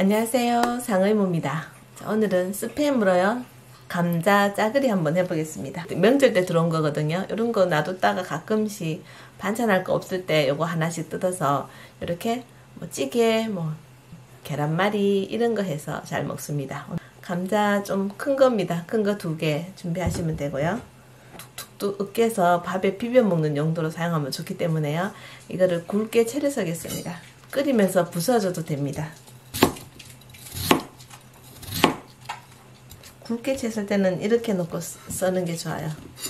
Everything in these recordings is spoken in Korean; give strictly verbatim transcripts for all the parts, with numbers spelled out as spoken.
안녕하세요, 상의모입니다. 자, 오늘은 스팸으로요 감자 짜글이 한번 해보겠습니다. 명절 때 들어온 거거든요. 이런 거 놔뒀다가 가끔씩 반찬할 거 없을 때 요거 하나씩 뜯어서 이렇게 뭐 찌개, 뭐 계란말이 이런 거 해서 잘 먹습니다. 감자 좀 큰 겁니다. 큰 거 두 개 준비하시면 되고요. 툭툭 으깨서 밥에 비벼 먹는 용도로 사용하면 좋기 때문에요. 이거를 굵게 채려서겠습니다. 끓이면서 부숴줘도 됩니다. 굵게 채을 때는 이렇게 놓고 써는 게 좋아요.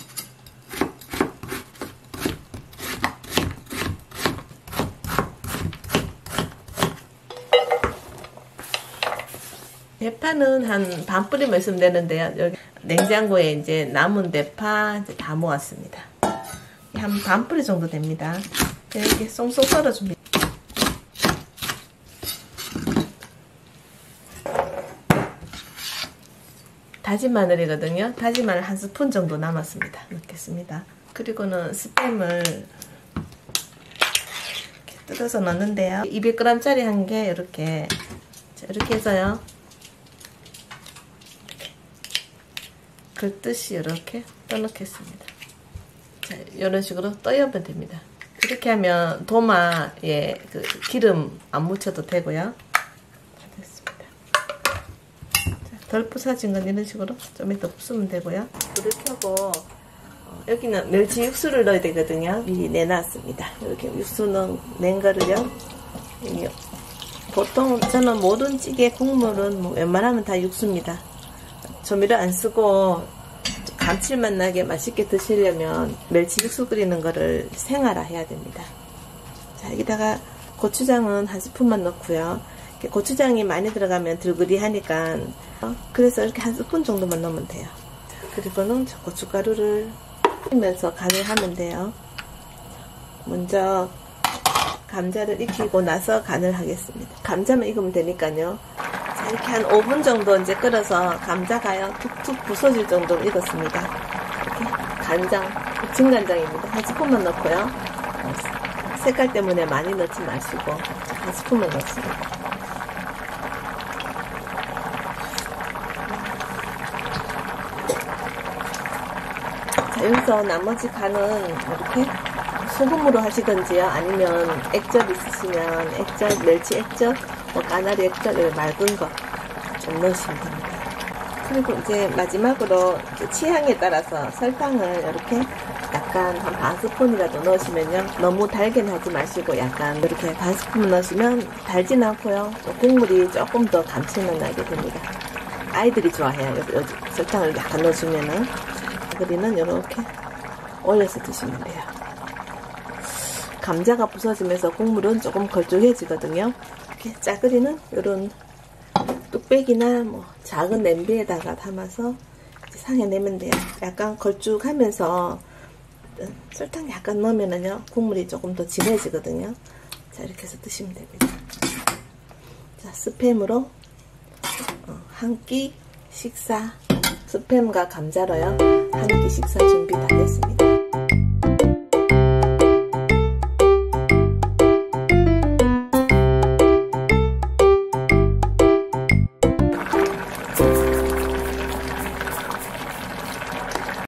대파는 한 반 뿌리만 있으면 되는데요. 여기 냉장고에 이제 남은 대파 이제 다 모았습니다. 한 반 뿌리 정도 됩니다. 이렇게 송송 썰어줍니다. 다진 마늘이거든요. 다진 마늘 한 스푼 정도 남았습니다. 넣겠습니다. 그리고는 스팸을 이렇게 뜯어서 넣는데요. 이백 그램짜리 한 개 이렇게 자, 이렇게 해서요. 긁듯이 이렇게 떠넣겠습니다. 자, 이런 식으로 떠여면 됩니다. 이렇게 하면 도마에 그 기름 안 묻혀도 되고요. 덜 부서진 건 이런 식으로 좀 이따 붓으면 되고요. 불을 켜고 어, 여기는 멸치 육수를 넣어야 되거든요. 미리 내놨습니다. 이렇게 육수 넣은, 낸 거를요. 보통 저는 모든 찌개 국물은 뭐 웬만하면 다 육수입니다. 조미료 안 쓰고 감칠맛 나게 맛있게 드시려면 멸치 육수 끓이는 거를 생활화 해야 됩니다. 자, 여기다가 고추장은 한 스푼만 넣고요. 고추장이 많이 들어가면 들그리하니까 그래서 이렇게 한 스푼 정도만 넣으면 돼요. 그리고는 고춧가루를 뿌리면서 간을 하면 돼요. 먼저 감자를 익히고 나서 간을 하겠습니다. 감자만 익으면 되니까요. 자, 이렇게 한 오 분 정도 이제 끓여서 감자가요 툭툭 부서질 정도로 익었습니다. 이렇게 간장, 진간장입니다. 한 스푼만 넣고요. 색깔 때문에 많이 넣지 마시고 한 스푼만 넣습니다. 자, 여기서 나머지 간은 이렇게 소금으로 하시던지요. 아니면 액젓 있으시면 액젓, 멸치 액젓, 뭐 까나리 액젓, 맑은 거 좀 넣으시면 됩니다. 그리고 이제 마지막으로 이제 취향에 따라서 설탕을 이렇게 약간 한 반 스푼이라도 넣으시면요. 너무 달게는 하지 마시고 약간 이렇게 반 스푼 넣으시면 달진 않고요. 국물이 조금 더 감칠맛 나게 됩니다. 아이들이 좋아해요. 여기, 여기 설탕을 약간 넣어주면은. 짜글이는 이렇게 올려서 드시면 돼요. 감자가 부서지면서 국물은 조금 걸쭉해지거든요. 이렇게 짜글이는 이런 뚝배기나 뭐 작은 냄비에다가 담아서 상해내면 돼요. 약간 걸쭉하면서 설탕 약간 넣으면은요 국물이 조금 더 진해지거든요. 자, 이렇게 해서 드시면 됩니다. 자, 스팸으로 한 끼 식사, 스팸과 감자로요 한 끼 식사 준비.